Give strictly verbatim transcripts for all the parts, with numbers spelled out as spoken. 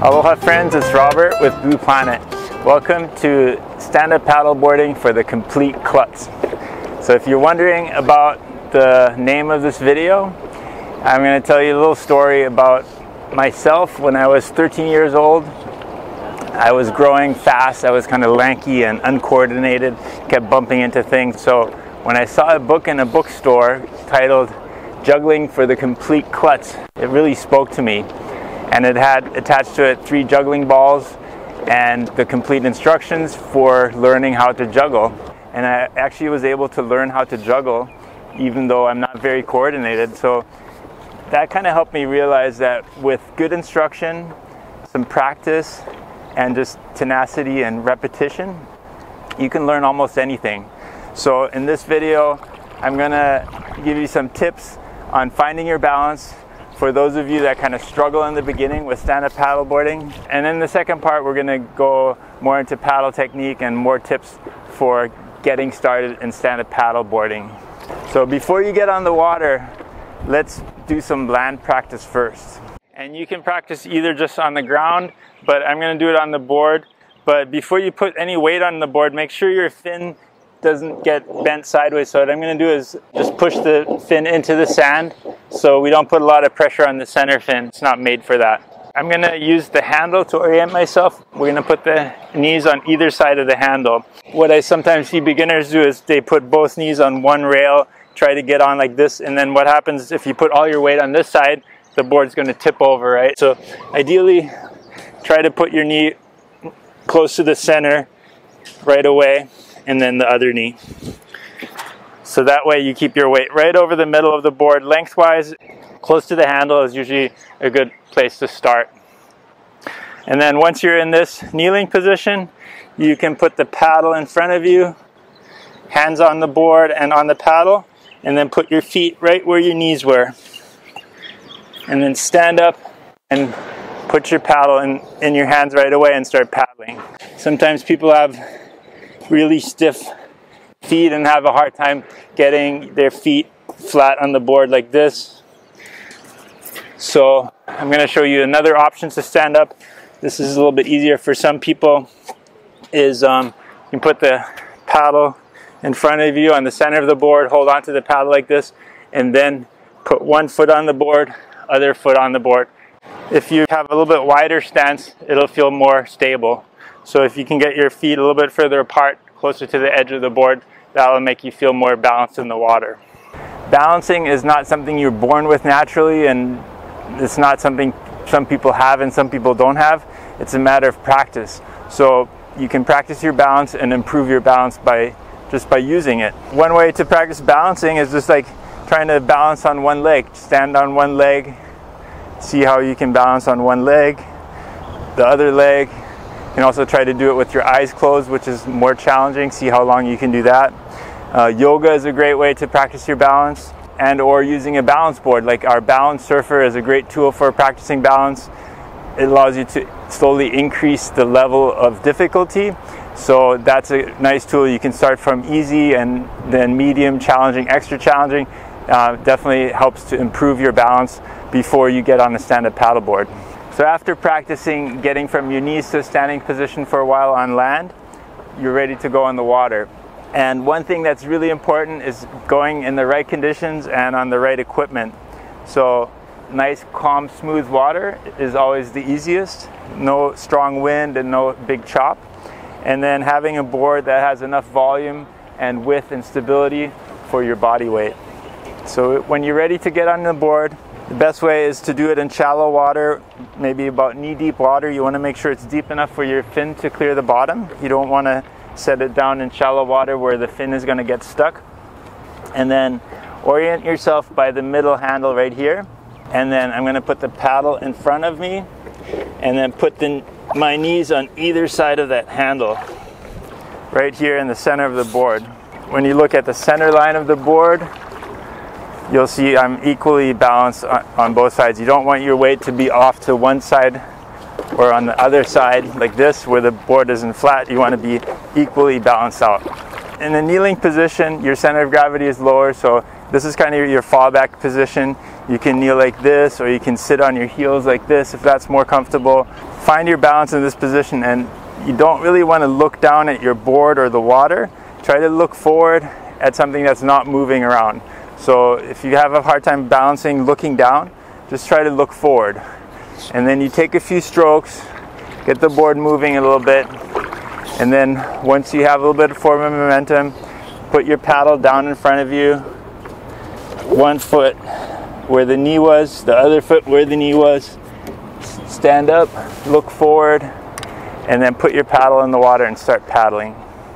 Aloha friends, it's Robert with Blue Planet. Welcome to stand-up paddleboarding for the complete Klutz. So if you're wondering about the name of this video, I'm going to tell you a little story about myself. When I was thirteen years old, I was growing fast. I was kind of lanky and uncoordinated, kept bumping into things. So when I saw a book in a bookstore titled Juggling for the Complete Klutz, it really spoke to me. And it had attached to it three juggling balls and the complete instructions for learning how to juggle. And I actually was able to learn how to juggle even though I'm not very coordinated. So that kind of helped me realize that with good instruction, some practice, and just tenacity and repetition, you can learn almost anything. So in this video, I'm gonna give you some tips on finding your balance for those of you that kind of struggle in the beginning with stand-up paddleboarding. And in the second part, we're gonna go more into paddle technique and more tips for getting started in stand-up paddleboarding. So before you get on the water, let's do some land practice first. And you can practice either just on the ground, but I'm gonna do it on the board. But before you put any weight on the board, make sure your fin doesn't get bent sideways. So what I'm going to do is just push the fin into the sand so we don't put a lot of pressure on the center fin. It's not made for that. I'm going to use the handle to orient myself. We're going to put the knees on either side of the handle. What I sometimes see beginners do is they put both knees on one rail, try to get on like this, and then what happens if you put all your weight on this side, the board's going to tip over, right? So ideally, try to put your knee close to the center right away, and then the other knee. So that way you keep your weight right over the middle of the board. Lengthwise, close to the handle is usually a good place to start. And then once you're in this kneeling position, you can put the paddle in front of you, hands on the board and on the paddle, and then put your feet right where your knees were. And then stand up and put your paddle in, in your hands right away and start paddling. Sometimes people have really stiff feet and have a hard time getting their feet flat on the board like this. So I'm going to show you another option to stand up. This is a little bit easier for some people. Is um, you can put the paddle in front of you on the center of the board, hold onto the paddle like this, and then put one foot on the board, other foot on the board. If you have a little bit wider stance, it'll feel more stable. So if you can get your feet a little bit further apart, closer to the edge of the board, that'll make you feel more balanced in the water. Balancing is not something you're born with naturally, and it's not something some people have and some people don't have. It's a matter of practice. So you can practice your balance and improve your balance by just by using it. One way to practice balancing is just like trying to balance on one leg. Stand on one leg, see how you can balance on one leg, the other leg. You can also try to do it with your eyes closed, which is more challenging. See how long you can do that. Uh, yoga is a great way to practice your balance, and or using a balance board. Like our balance surfer is a great tool for practicing balance. It allows you to slowly increase the level of difficulty. So that's a nice tool. You can start from easy and then medium, challenging, extra challenging. Uh, definitely helps to improve your balance before you get on a stand-up paddleboard. So after practicing getting from your knees to a standing position for a while on land, you're ready to go on the water. And one thing that's really important is going in the right conditions and on the right equipment. So nice, calm, smooth water is always the easiest. No strong wind and no big chop. And then having a board that has enough volume and width and stability for your body weight. So when you're ready to get on the board, the best way is to do it in shallow water, maybe about knee-deep water. You want to make sure it's deep enough for your fin to clear the bottom. You don't want to set it down in shallow water where the fin is going to get stuck. And then orient yourself by the middle handle right here. And then I'm going to put the paddle in front of me and then put the, my knees on either side of that handle right here in the center of the board. When you look at the center line of the board, you'll see I'm equally balanced on, on both sides. You don't want your weight to be off to one side or on the other side like this where the board isn't flat. You want to be equally balanced out. In the kneeling position, your center of gravity is lower, so This is kind of your fallback position. You can kneel like this, or you can sit on your heels like this if that's more comfortable. Find your balance in this position, and you don't really want to look down at your board or the water. Try to look forward at something that's not moving around. So if you have a hard time balancing looking down, just try to look forward. And then you take a few strokes, get the board moving a little bit, and then once you have a little bit of forward momentum, put your paddle down in front of you, one foot where the knee was, the other foot where the knee was. Stand up, look forward, and then put your paddle in the water and start paddling.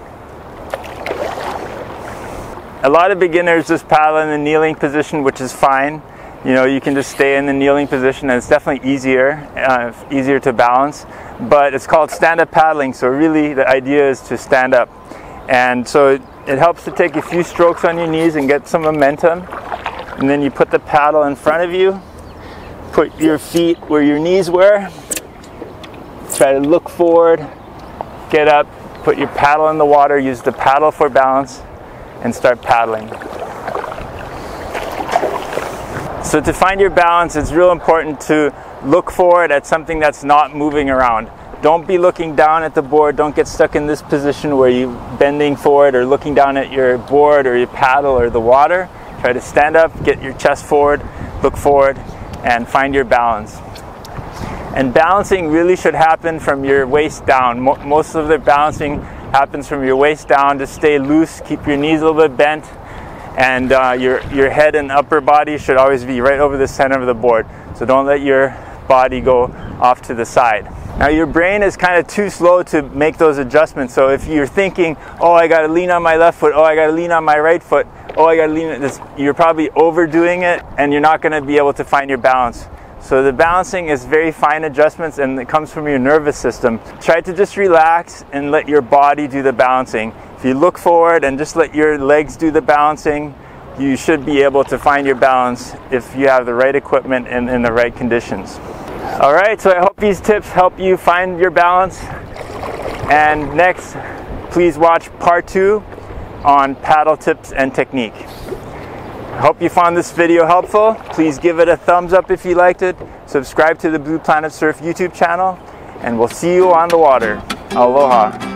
A lot of beginners just paddle in the kneeling position, which is fine. You know, you can just stay in the kneeling position, and it's definitely easier, uh, easier to balance. But it's called stand-up paddling, so really the idea is to stand up. And so it, it helps to take a few strokes on your knees and get some momentum. And then you put the paddle in front of you, put your feet where your knees were, try to look forward, get up, put your paddle in the water, use the paddle for balance, and start paddling. So to find your balance, it's real important to look forward at something that's not moving around. Don't be looking down at the board. Don't get stuck in this position where you're bending forward or looking down at your board or your paddle or the water. Try to stand up, get your chest forward, look forward, and find your balance. And balancing really should happen from your waist down. Mo most of the balancing happens from your waist down. Just stay loose, keep your knees a little bit bent, and uh, your, your head and upper body should always be right over the center of the board. So don't let your body go off to the side. Now your brain is kind of too slow to make those adjustments. So if you're thinking, oh, I got to lean on my left foot, oh, I got to lean on my right foot, oh, I got to lean on this, you're probably overdoing it, and you're not going to be able to find your balance. So the balancing is very fine adjustments, and it comes from your nervous system. Try to just relax and let your body do the balancing. If you look forward and just let your legs do the balancing, you should be able to find your balance if you have the right equipment and in the right conditions. All right, so I hope these tips help you find your balance. And next, please watch part two on paddle tips and technique. I hope you found this video helpful. Please give it a thumbs up if you liked it. Subscribe to the Blue Planet Surf YouTube channel, and we'll see you on the water. Aloha.